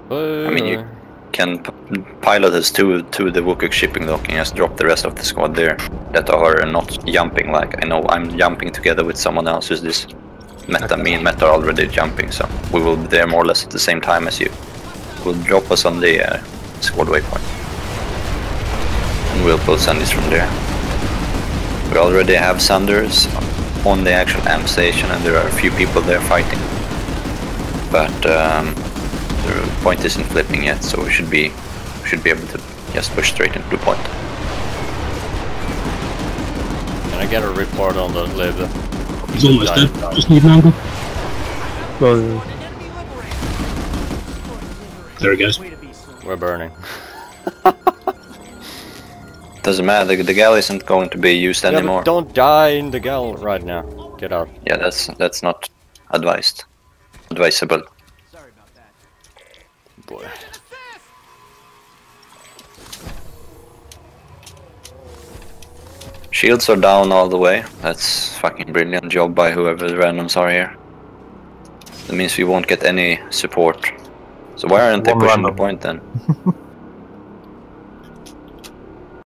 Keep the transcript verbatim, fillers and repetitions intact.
Uh, I mean, you can p pilot us to to the Wukuk shipping dock and just drop the rest of the squad there that are not jumping. Like I know I'm jumping together with someone else who's this Meta. Me and Meta are already jumping, so we will be there more or less at the same time as you. We'll drop us on the uh, squad waypoint, and we'll pull Sandys from there. We already have Sanders on the actual amp station, and there are a few people there fighting. But um, the point isn't flipping yet, so we should be we should be able to just push straight into the point. Can I get a report on the live? He's almost dead. Just need an angle. Well, There he goes. We're burning. Doesn't matter. The, the galley isn't going to be used Yeah, but anymore. don't die in the gal right now. Get out. Yeah, that's that's not advised. Advisable. Boy. Shields are down all the way. That's fucking brilliant job by whoever the randoms are here. That means we won't get any support. So why aren't they One pushing random. the point then?